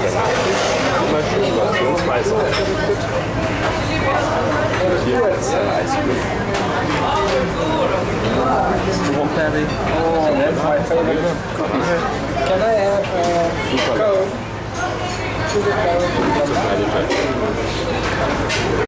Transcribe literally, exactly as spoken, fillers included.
Immer schön portionsweise. Hier ist ein Eiscreme. Strawberry. Oh, that's my favorite coffee. Can I have a Super. Coke? Sugar Coke. Total